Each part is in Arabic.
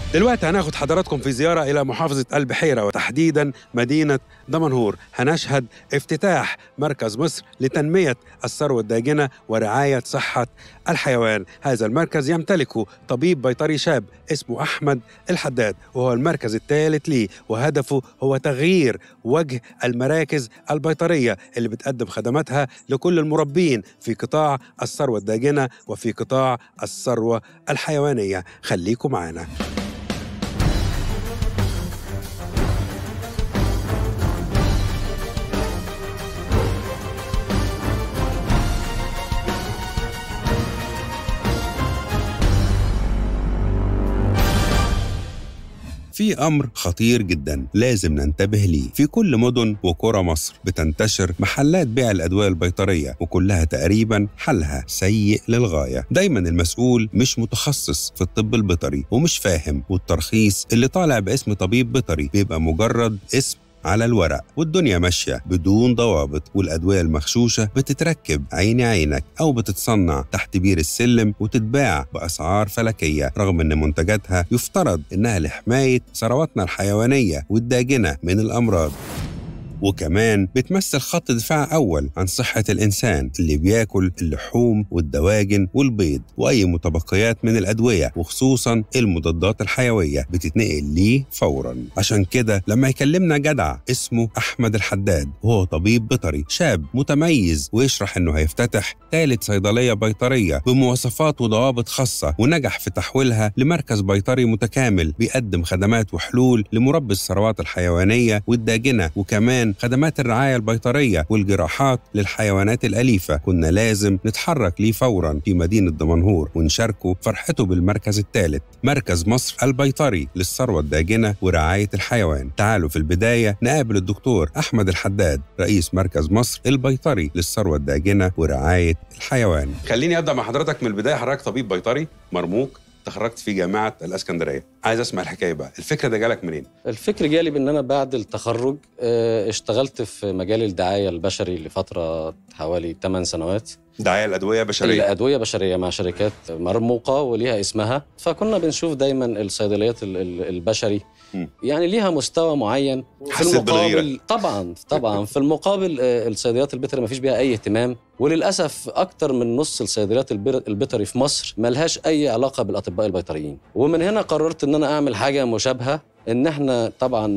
دلوقتي هناخد حضراتكم في زيارة إلى محافظة البحيرة وتحديداً مدينة دمنهور. هنشهد افتتاح مركز مصر لتنمية الثروة الداجنة ورعاية صحة الحيوان. هذا المركز يمتلكه طبيب بيطري شاب اسمه أحمد الحداد، وهو المركز الثالث ليه، وهدفه هو تغيير وجه المراكز البيطرية اللي بتقدم خدماتها لكل المربين في قطاع الثروة الداجنة وفي قطاع الثروة الحيوانية. خليكم معنا. في أمر خطير جدا لازم ننتبه ليه. في كل مدن وقرى مصر بتنتشر محلات بيع الأدوية البيطرية، وكلها تقريبا حالها سيء للغاية. دايما المسؤول مش متخصص في الطب البيطري ومش فاهم، والترخيص اللي طالع باسم طبيب بيطري بيبقى مجرد اسم على الورق، والدنيا ماشية بدون ضوابط، والأدوية المغشوشة بتتركب عيني عينك أو بتتصنع تحت بير السلم وتتباع بأسعار فلكية، رغم أن منتجاتها يفترض أنها لحماية ثرواتنا الحيوانية والداجنة من الأمراض. وكمان بتمثل خط دفاع أول عن صحة الإنسان اللي بياكل اللحوم والدواجن والبيض، وأي متبقيات من الأدوية وخصوصاً المضادات الحيوية بتتنقل ليه فوراً. عشان كده لما يكلمنا جدع اسمه أحمد الحداد، وهو طبيب بيطري شاب متميز، ويشرح إنه هيفتتح ثالث صيدلية بيطرية بمواصفات وضوابط خاصة، ونجح في تحويلها لمركز بيطري متكامل بيقدم خدمات وحلول لمربي الثروات الحيوانية والداجنة، وكمان خدمات الرعاية البيطرية والجراحات للحيوانات الأليفة. كنا لازم نتحرك ليه فوراً في مدينة دمنهور ونشاركه فرحته بالمركز الثالث، مركز مصر البيطري للثروة الداجنة ورعاية الحيوان. تعالوا في البداية نقابل الدكتور أحمد الحداد، رئيس مركز مصر البيطري للثروة الداجنة ورعاية الحيوان. خليني أبدأ مع حضرتك من البداية. حضرتك طبيب بيطري مرموق، تخرجت في جامعة الإسكندرية. عايز أسمع الحكاية بقى، الفكرة ده جالك منين؟ الفكر جالي بأن أنا بعد التخرج اشتغلت في مجال الدعاية البشري لفترة حوالي 8 سنوات. دعاية الأدوية بشرية؟ الأدوية بشرية مع شركات مرموقة وليها اسمها. فكنا بنشوف دايما الصيدليات البشري يعني ليها مستوى معين. في المقابل طبعا في المقابل الصيدليات البيطري ما فيش بيها أي اهتمام، وللأسف أكتر من نص الصيدليات البيطري في مصر ملهاش أي علاقة بالأطباء البيطريين. ومن هنا قررت أن أنا أعمل حاجة مشابهة، إن احنا طبعا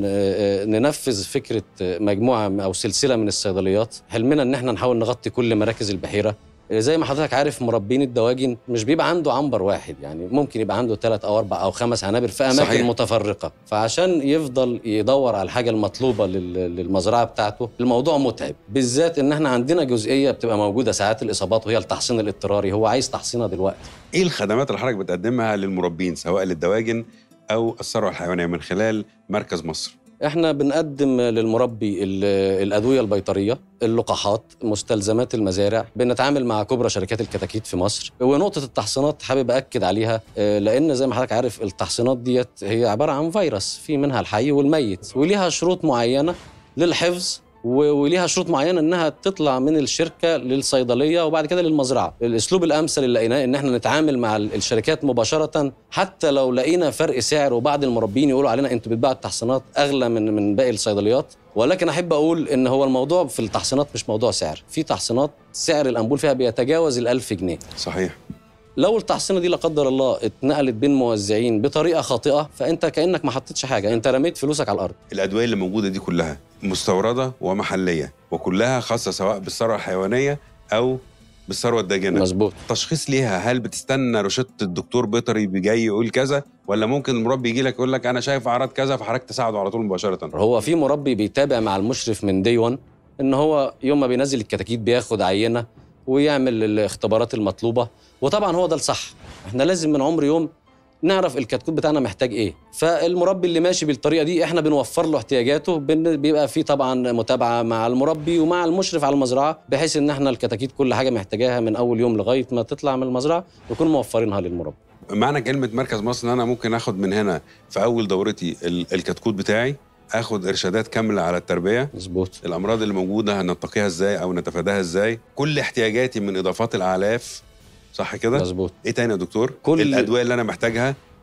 ننفذ فكرة مجموعة أو سلسلة من الصيدليات. حلمنا إن احنا نحاول نغطي كل مراكز البحيرة. زي ما حضرتك عارف مربين الدواجن مش بيبقى عنده عنبر واحد، يعني ممكن يبقى عنده 3 أو 4 أو 5 عنابر في أماكن صحيح. متفرقة. فعشان يفضل يدور على الحاجة المطلوبة للمزرعة بتاعته الموضوع متعب، بالذات إن احنا عندنا جزئية بتبقى موجودة ساعات الإصابات، وهي التحصين الاضطراري. هو عايز تحصينها دلوقتي. إيه الخدمات اللي حضرتك بتقدمها للمربين سواء للدواجن أو الثروة الحيوانية من خلال مركز مصر؟ احنا بنقدم للمربي الأدوية البيطرية، اللقاحات، مستلزمات المزارع. بنتعامل مع كبرى شركات الكتاكيت في مصر. ونقطة التحصينات حابب أكد عليها، لأن زي ما حضرتك عارف التحصينات ديت هي عبارة عن فيروس، في منها الحي والميت، وليها شروط معينة للحفظ، وليها شروط معينة إنها تطلع من الشركة للصيدلية وبعد كده للمزرعة. الأسلوب الأمثل اللي لقيناه إن احنا نتعامل مع الشركات مباشرة، حتى لو لقينا فرق سعر وبعض المربين يقولوا علينا أنتوا بتباعوا التحصينات أغلى من باقي الصيدليات. ولكن أحب أقول إن هو الموضوع في التحصينات مش موضوع سعر. في تحصينات سعر الأنبول فيها بيتجاوز 1000 جنيه. صحيح. لو التحصينة دي لا قدر الله اتنقلت بين موزعين بطريقة خاطئة، فأنت كأنك ما حطيتش حاجة، أنت رميت فلوسك على الأرض. الأدوية اللي موجودة دي كلها مستوردة ومحلية، وكلها خاصة سواء بالثروة الحيوانية أو بالثروة الداجنة. مظبوط. التشخيص ليها، هل بتستنى روشتة الدكتور بيطري بيجي يقول كذا، ولا ممكن المربي يجي لك يقول لك أنا شايف أعراض كذا فحضرتك تساعده على طول مباشرة؟ هو في مربي بيتابع مع المشرف من دي 1، إن هو يوم ما بينزل الكتاكيت بياخد عينة ويعمل الاختبارات المطلوبة. وطبعا هو ده الصح. احنا لازم من عمر يوم نعرف الكتكوت بتاعنا محتاج ايه. فالمربي اللي ماشي بالطريقه دي احنا بنوفر له احتياجاته. بيبقى فيه طبعا متابعه مع المربي ومع المشرف على المزرعه، بحيث ان احنا الكتاكيت كل حاجه محتاجاها من اول يوم لغايه ما تطلع من المزرعه نكون موفرينها للمربي. معنى كلمه مركز مصر ان انا ممكن اخد من هنا في اول دورتي الكتكوت بتاعي، اخد ارشادات كامله على التربيه. مظبوط. الامراض اللي موجوده هنتقيها ازاي او نتفاداها ازاي، كل احتياجاتي من اضافات الاعلاف، صح كده؟ مظبوط. ايه تاني يا دكتور؟ كل الادويه اللي انا محتاجها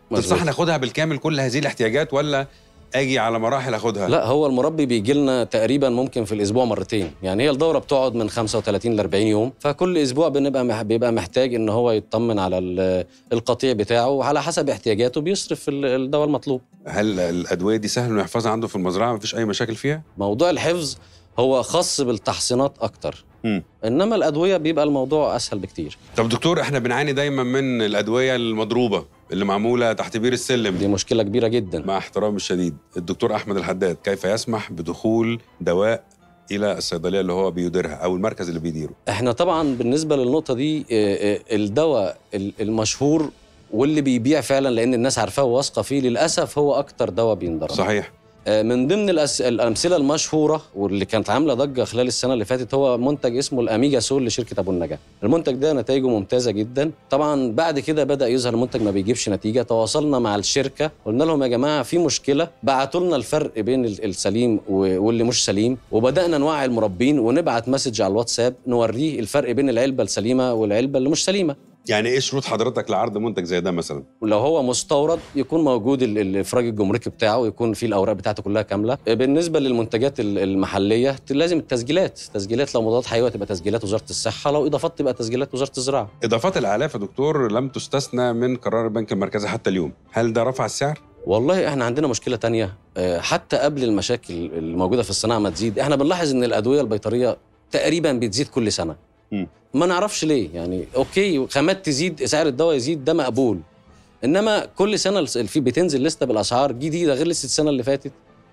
تنصح ناخدها بالكامل كل هذه الاحتياجات ولا اجي على مراحل اخدها؟ لا، هو المربي بيجي لنا تقريبا ممكن في الاسبوع مرتين، يعني هي الدوره بتقعد من 35 ل 40 يوم، فكل اسبوع بيبقى محتاج ان هو يطمن على القطيع بتاعه وعلى حسب احتياجاته بيصرف الدواء المطلوب. هل الادويه دي سهل انه يحفظها عنده في المزرعه مفيش اي مشاكل فيها؟ موضوع الحفظ هو خاص بالتحصينات اكتر، انما الادويه بيبقى الموضوع اسهل بكتير. طب دكتور، احنا بنعاني دايما من الادويه المضروبه اللي معموله تحت بير السلم، دي مشكله كبيره جدا. مع احترامي الشديد، الدكتور احمد الحداد كيف يسمح بدخول دواء الى الصيدليه اللي هو بيديرها او المركز اللي بيديره؟ احنا طبعا بالنسبه للنقطه دي الدواء المشهور واللي بيبيع فعلا لان الناس عارفاه وواثقه فيه للاسف هو اكتر دواء بينضرب. صحيح. من ضمن الامثله المشهوره واللي كانت عامله ضجه خلال السنه اللي فاتت هو منتج اسمه الاميجا سول لشركه ابو النجا. المنتج ده نتائجه ممتازه جدا. طبعا بعد كده بدا يظهر المنتج ما بيجيبش نتيجه، تواصلنا مع الشركه قلنا لهم يا جماعه في مشكله، بعتوا لنا الفرق بين السليم واللي مش سليم، وبدانا نوعي المربين ونبعت مسج على الواتساب نوريه الفرق بين العلبه السليمه والعلبه اللي مش سليمه. يعني ايه شروط حضرتك لعرض منتج زي ده مثلا؟ لو هو مستورد يكون موجود الافراج الجمركي بتاعه، يكون فيه الاوراق بتاعته كلها كامله. بالنسبه للمنتجات المحليه لازم تسجيلات لو مضادات حيويه تبقى تسجيلات وزاره الصحه، لو اضافات تبقى تسجيلات وزاره الزراعه. اضافات الاعلاف يا دكتور لم تستثنى من قرار البنك المركزي حتى اليوم، هل ده رفع السعر؟ والله احنا عندنا مشكله تانية، حتى قبل المشاكل الموجوده في الصناعه ما تزيد، احنا بنلاحظ ان الادويه البيطريه تقريبا بتزيد كل سنه. ما نعرفش ليه، يعني اوكي خامات تزيد سعر الدواء يزيد ده مقبول، انما كل سنه بتنزل لسته بالاسعار جديده غير لسه السنه اللي فاتت،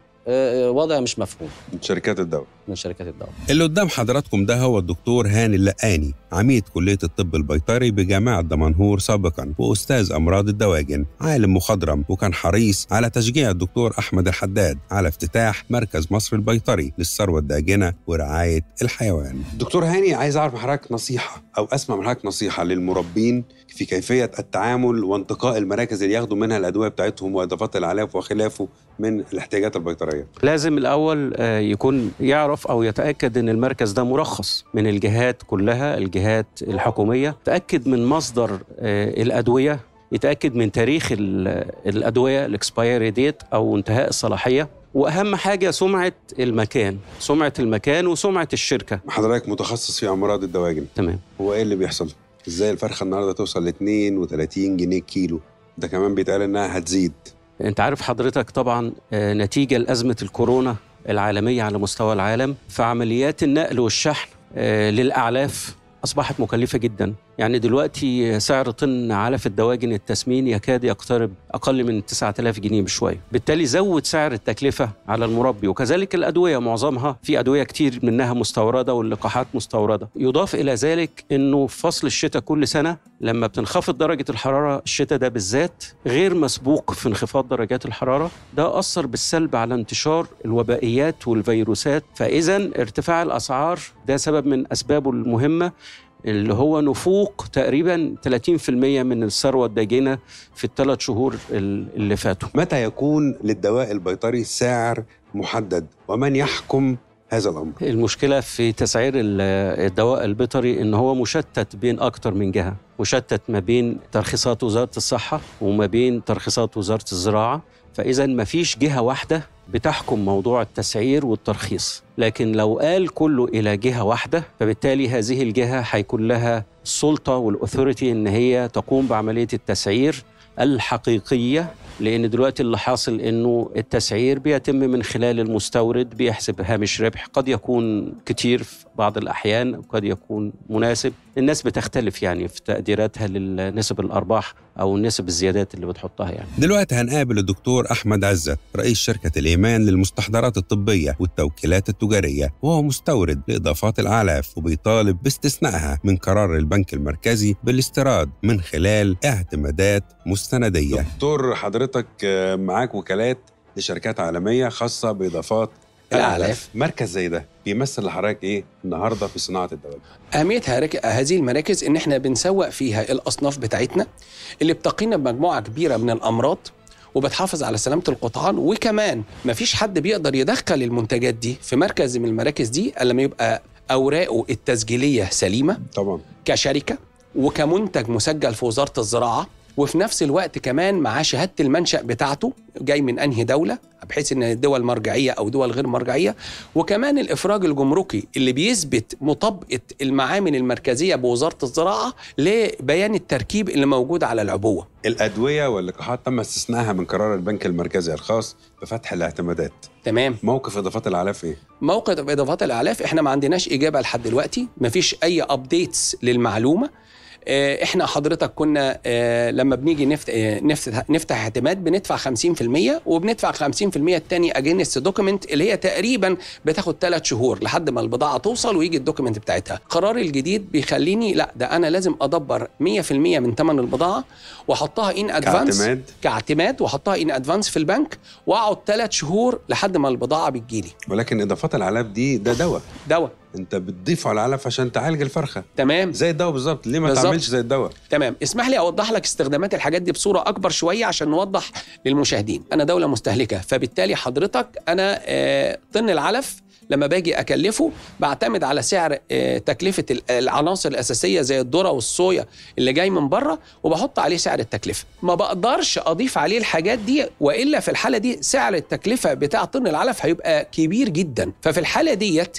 وضع مش مفهوم من شركات الدواء. اللي قدام حضراتكم ده هو الدكتور هاني اللقاني، عميد كلية الطب البيطري بجامعة دمنهور سابقا وأستاذ أمراض الدواجن، عالم مخضرم، وكان حريص على تشجيع الدكتور أحمد الحداد على افتتاح مركز مصر البيطري للثروة الداجنة ورعاية الحيوان. دكتور هاني، عايز أعرف من حضرتك نصيحة أو أسمع من حضرتك نصيحة للمربين في كيفية التعامل وانتقاء المراكز اللي ياخدوا منها الأدوية بتاعتهم وإضافات الأعلاف وخلافه من الاحتياجات البيطرية. لازم الأول يكون يعرف أو يتأكد أن المركز ده مرخص من الجهات كلها، الجهات الحكومية، تأكد من مصدر الأدوية، يتأكد من تاريخ الأدوية الإكسبايري ديت أو انتهاء الصلاحية، وأهم حاجة سمعة المكان وسمعة الشركة. حضرتك متخصص في أمراض الدواجن. تمام. هو إيه اللي بيحصل؟ إزاي الفرخة النهاردة توصل ل 32 جنيه كيلو؟ ده كمان بيتقال إنها هتزيد. أنت عارف حضرتك طبعا نتيجة لأزمة الكورونا العالمية على مستوى العالم، فعمليات النقل والشحن للأعلاف أصبحت مكلفة جدا. يعني دلوقتي سعر طن علف الدواجن التسمين يكاد يقترب أقل من 9000 جنيه بشوية، بالتالي زود سعر التكلفة على المربي. وكذلك الأدوية معظمها، في أدوية كتير منها مستوردة واللقاحات مستوردة. يضاف إلى ذلك أنه في فصل الشتاء كل سنة لما بتنخفض درجة الحرارة، الشتاء ده بالذات غير مسبوق في انخفاض درجات الحرارة، ده أثر بالسلب على انتشار الوبائيات والفيروسات. فإذا ارتفاع الأسعار ده سبب من أسبابه المهمة، اللي هو نفوق تقريبا 30% من الثروة الداجنة في ال3 شهور اللي فاتوا. متى يكون للدواء البيطري سعر محدد ومن يحكم هذا الأمر؟ المشكلة في تسعير الدواء البيطري إن هو مشتت بين أكتر من جهة، مشتت ما بين ترخيصات وزارة الصحة وما بين ترخيصات وزارة الزراعة. فإذا ما فيش جهة واحدة بتحكم موضوع التسعير والترخيص، لكن لو قال كله إلى جهة واحدة فبالتالي هذه الجهة هيكون لها السلطة والأثوريتي إن هي تقوم بعملية التسعير الحقيقية. لأن دلوقتي اللي حاصل إنه التسعير بيتم من خلال المستورد، بيحسب هامش ربح، قد يكون كتير في بعض الأحيان وقد يكون مناسب. الناس بتختلف يعني في تقديراتها للنسب الأرباح أو النسب الزيادات اللي بتحطها يعني. دلوقتي هنقابل الدكتور أحمد عزت، رئيس شركة الإيمان للمستحضرات الطبية والتوكيلات التجارية، وهو مستورد لإضافات الأعلاف وبيطالب باستثنائها من قرار البنك المركزي بالاستيراد من خلال اعتمادات مستندية. دكتور، حضرتك معاك وكالات لشركات عالمية خاصة بإضافات الأعلاف، مركز زي ده بيمثل لحضرتك إيه النهاردة في صناعة الدواجن؟ أهمية هذه المراكز إن إحنا بنسوق فيها الأصناف بتاعتنا اللي بتقينا بمجموعة كبيرة من الأمراض وبتحافظ على سلامة القطعان، وكمان مفيش حد بيقدر يدخل المنتجات دي في مركز من المراكز دي إلا لما يبقى أوراقه التسجيلية سليمة طبعا، كشركة وكمنتج مسجل في وزارة الزراعة وفي نفس الوقت كمان معاه شهادة المنشأ بتاعته جاي من أنهي دولة، بحيث إن الدول مرجعية أو دول غير مرجعية، وكمان الإفراج الجمركي اللي بيثبت مطابقة المعامل المركزية بوزارة الزراعة لبيان التركيب اللي موجود على العبوة. الأدوية واللقاحات تم استثنائها من قرار البنك المركزي الخاص بفتح الاعتمادات. تمام. موقف إضافات الأعلاف إيه؟ موقف إضافات الأعلاف إحنا ما عندناش إجابة لحد دلوقتي، ما فيش أي أبديتس للمعلومة. احنا حضرتك كنا لما بنيجي نفتح اعتماد بندفع 50%، وبندفع 50% التاني اجينست دوكيمنت اللي هي تقريبا بتاخد 3 شهور لحد ما البضاعه توصل ويجي الدوكيمنت بتاعتها. القرار الجديد بيخليني لا، ده انا لازم ادبر 100% من ثمن البضاعه واحطها ان ادفانس كاعتماد واحطها ان ادفانس في البنك، واقعد 3 شهور لحد ما البضاعه بتجيلي. ولكن اضافات العلاف دي ده دواء انت بتضيفه على العلف عشان تعالج الفرخه. تمام. زي الدواء بالظبط. ليه ما تعملش زي الدواء؟ تمام. اسمح لي اوضح لك استخدامات الحاجات دي بصوره اكبر شويه عشان نوضح للمشاهدين. انا دوله مستهلكه، فبالتالي حضرتك انا طن العلف لما باجي اكلفه بعتمد على سعر تكلفه العناصر الاساسيه زي الذره والصويا اللي جاي من بره، وبحط عليه سعر التكلفه. ما بقدرش اضيف عليه الحاجات دي، والا في الحاله دي سعر التكلفه بتاع طن العلف هيبقى كبير جدا. ففي الحاله ديت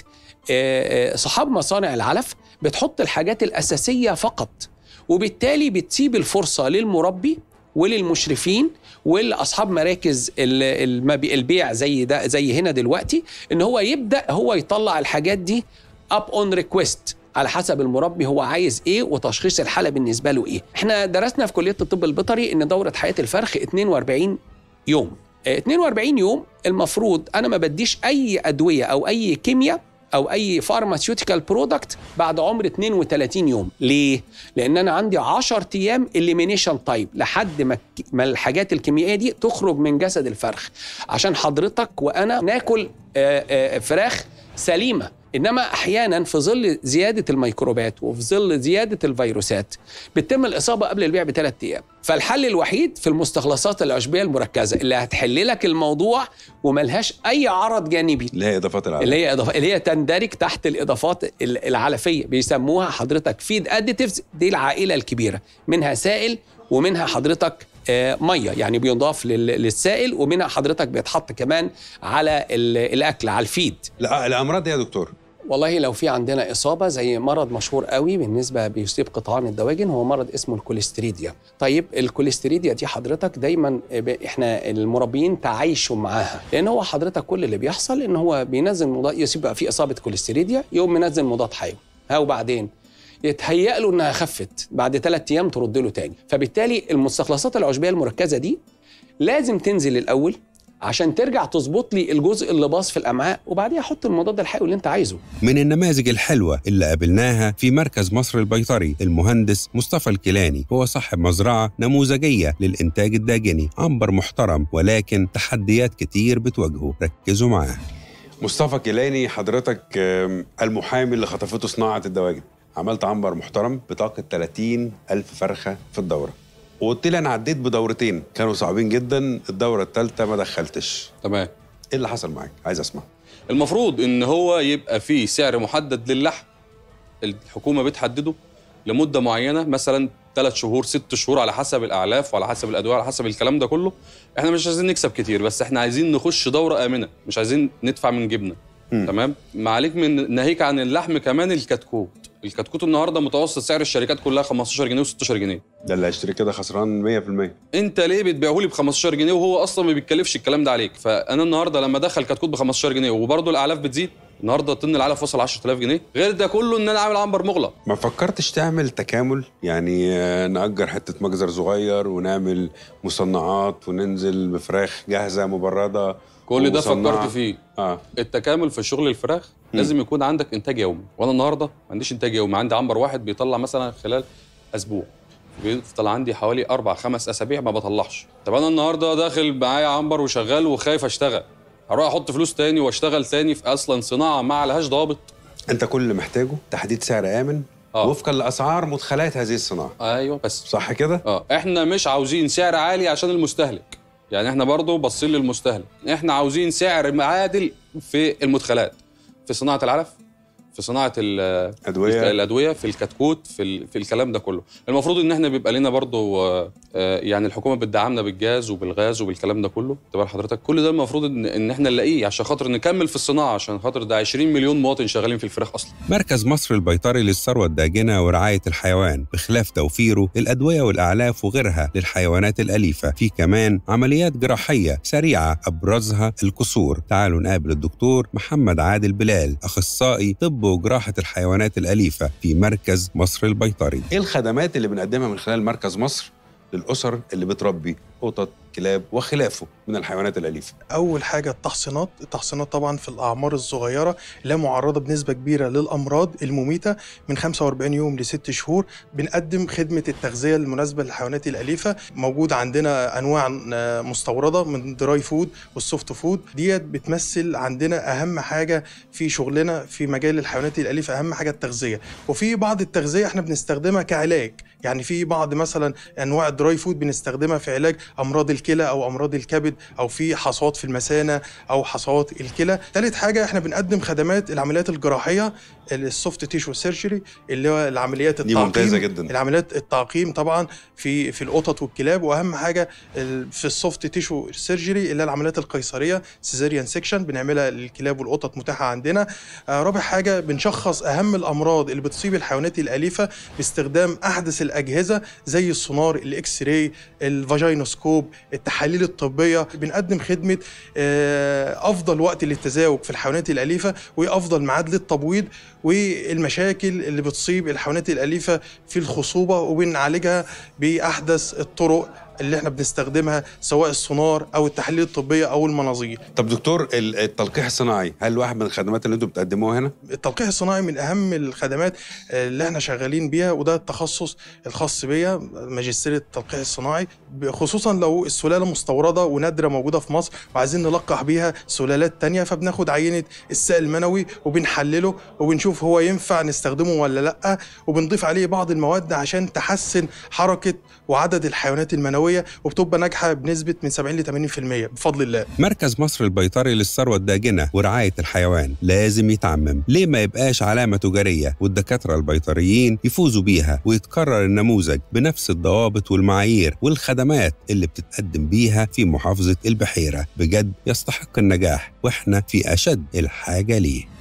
صحاب مصانع العلف بتحط الحاجات الأساسية فقط، وبالتالي بتسيب الفرصة للمربي وللمشرفين ولأصحاب مراكز البيع زي هنا دلوقتي إن هو يبدأ هو يطلع الحاجات دي up on request على حسب المربي هو عايز ايه وتشخيص الحالة بالنسبة له ايه. احنا درسنا في كلية الطب البيطري ان دورة حياة الفرخ 42 يوم. 42 يوم المفروض انا ما بديش اي ادوية او اي كيمياء او اي فارماسيوتيكال برودكت بعد عمر 32 يوم. ليه؟ لان انا عندي 10 ايام اليمينيشن تايم لحد ما الحاجات الكيميائيه دي تخرج من جسد الفرخ، عشان حضرتك وانا ناكل فراخ سليمه. انما احيانا في ظل زياده الميكروبات وفي ظل زياده الفيروسات بتتم الاصابه قبل البيع ب3 ايام. فالحل الوحيد في المستخلصات العشبيه المركزه اللي هتحل لك الموضوع وملهاش اي عرض جانبي، اللي هي اضافات العلف، اللي هي تندرج تحت الاضافات العلفيه، بيسموها حضرتك فيد اديتيفز. دي العائله الكبيره، منها سائل ومنها حضرتك ميه يعني بيضاف للسائل، ومنها حضرتك بيتحط كمان على الاكل على الفيد. الامراض يا دكتور؟ والله لو في عندنا اصابه زي مرض مشهور قوي بالنسبه بيصيب قطعان الدواجن، هو مرض اسمه الكوليستريديا. طيب الكوليستريديا دي حضرتك دايما احنا المربيين تعايشوا معاها، لان هو حضرتك كل اللي بيحصل ان هو بينزل مضاد، يبقى في اصابه كوليستريديا يوم منزل مضاد حيوي، وبعدين يتهيأ له انها خفت، بعد 3 ايام ترد له تاني. فبالتالي المستخلصات العشبيه المركزه دي لازم تنزل الاول عشان ترجع تظبط لي الجزء اللي باظ في الامعاء، وبعديها حط المضاد الحيوي اللي انت عايزه. من النماذج الحلوه اللي قابلناها في مركز مصر البيطري المهندس مصطفى الكيلاني، هو صاحب مزرعه نموذجيه للانتاج الداجني، عنبر محترم ولكن تحديات كتير بتواجهه. ركزوا معاه. مصطفى الكيلاني، حضرتك المحامي اللي خطفته صناعه الدواجن، عملت عنبر محترم بطاقه 30,000 فرخه في الدوره، وقلت لي انا عديت بدورتين كانوا صعبين جدا، الدوره الثالثه ما دخلتش. تمام. ايه اللي حصل معاك؟ عايز اسمع. المفروض ان هو يبقى فيه سعر محدد للحم، الحكومه بتحدده لمده معينه، مثلا 3 شهور 6 شهور على حسب الاعلاف وعلى حسب الادويه على حسب الكلام ده كله. احنا مش عايزين نكسب كتير، بس احنا عايزين نخش دوره امنه، مش عايزين ندفع من جيبنا. تمام. ما عليك من ناهيك عن اللحم كمان الكتكوت النهارده متوسط سعر الشركات كلها 15 جنيه و16 جنيه. ده اللي هيشتري كده خسران 100%. انت ليه بتبيعه لي ب 15 جنيه وهو اصلا ما بيتكلفش الكلام ده عليك؟ فانا النهارده لما ادخل كتكوت ب 15 جنيه وبرضه الاعلاف بتزيد، النهارده طن العلف وصل 10,000 جنيه، غير ده كله ان انا عامل عنبر مغلق. ما فكرتش تعمل تكامل؟ يعني نأجر حته مجزر صغير ونعمل مصنعات وننزل بفراخ جاهزه مبرده؟ كل ده فكرت فيه. التكامل في شغل الفراخ لازم يكون عندك انتاج يومي، وانا النهارده ما عنديش انتاج يومي، عندي عنبر واحد بيطلع مثلا خلال اسبوع، بيفضل عندي حوالي 4-5 اسابيع ما بطلعش. طب انا النهارده داخل معايا عنبر وشغال وخايف اشتغل، هروح احط فلوس تاني واشتغل تاني في اصلا صناعه ما عليهاش ضابط. انت كل اللي محتاجه تحديد سعر امن وفقا لاسعار مدخلات هذه الصناعه. ايوه بس صح كده؟ احنا مش عاوزين سعر عالي عشان المستهلك، يعني احنا برضو باصين للمستهلك، احنا عاوزين سعر عادل في المدخلات، في صناعه العلف، في صناعه الادويه، في الكتكوت، في الكلام ده كله. المفروض ان احنا بيبقى لنا برضو يعني الحكومه بتدعمنا بالجاز وبالغاز وبالكلام ده كله. تبقى حضرتك كل ده المفروض ان احنا نلاقيه عشان خاطر نكمل في الصناعه، عشان خاطر ده 20 مليون مواطن شغالين في الفراخ اصلا. مركز مصر البيطري للثروه الداجنه ورعايه الحيوان، بخلاف توفيره الادويه والاعلاف وغيرها للحيوانات الاليفه، في كمان عمليات جراحيه سريعه ابرزها الكسور. تعالوا نقابل الدكتور محمد عادل بلال، اخصائي طب وجراحه الحيوانات الاليفه في مركز مصر البيطري. ايه الخدمات اللي بنقدمها من خلال مركز مصر للأسر اللي بتربي قطط، كلاب وخلافه من الحيوانات الأليفة؟ أول حاجة التحصينات طبعا في الأعمار الصغيرة لا معرضة بنسبة كبيرة للأمراض المميتة من 45 يوم ل6 شهور. بنقدم خدمة التغذية المناسبة للحيوانات الأليفة. موجود عندنا أنواع مستوردة من دراي فود والسوفت فود، ديت بتمثل عندنا أهم حاجة في شغلنا في مجال الحيوانات الأليفة، أهم حاجة التغذية. وفي بعض التغذية احنا بنستخدمها كعلاج، يعني في بعض مثلا أنواع الدراي فود بنستخدمها في علاج أمراض الكلى أو أمراض الكبد، أو في حصوات في المثانة أو حصوات الكلى. ثالث حاجة احنا بنقدم خدمات العمليات الجراحية، السوفت تيشو سيرجري اللي هو العمليات التعقيم. دي ممتازة جدا. العمليات التعقيم طبعا في القطط والكلاب، واهم حاجه في السوفت تيشو سيرجري اللي هي العمليات القيصريه سيزاريان سيكشن، بنعملها للكلاب والقطط متاحه عندنا. رابع حاجه بنشخص اهم الامراض اللي بتصيب الحيوانات الاليفه باستخدام احدث الاجهزه زي السونار، الاكس راي، الفاجينوسكوب، التحاليل الطبيه. بنقدم خدمه افضل وقت للتزاوج في الحيوانات الاليفه، وافضل ميعاد للتبويض، والمشاكل اللي بتصيب الحيوانات الأليفة في الخصوبة، وبنعالجها بأحدث الطرق اللي احنا بنستخدمها سواء السونار أو التحاليل الطبية أو المناظير. طب دكتور، التلقيح الصناعي هل واحد من الخدمات اللي انتم بتقدموها هنا؟ التلقيح الصناعي من أهم الخدمات اللي احنا شغالين بيها، وده التخصص الخاص بيا، ماجستير التلقيح الصناعي، خصوصا لو السلالة مستوردة ونادرة موجودة في مصر وعايزين نلقح بيها سلالات تانية، فبناخد عينة السائل المنوي وبنحلله وبنشوف هو ينفع نستخدمه ولا لأ، وبنضيف عليه بعض المواد عشان تحسن حركة وعدد الحيوانات المنوية، وبتبقى ناجحة بنسبة من 70 ل 80% بفضل الله. مركز مصر البيطري للثروة الداجنة ورعاية الحيوان لازم يتعمم. ليه ما يبقاش علامة تجارية والدكاترة البيطريين يفوزوا بيها، ويتكرر النموذج بنفس الضوابط والمعايير والخدمات اللي بتتقدم بيها في محافظة البحيرة؟ بجد يستحق النجاح، واحنا في أشد الحاجة ليه.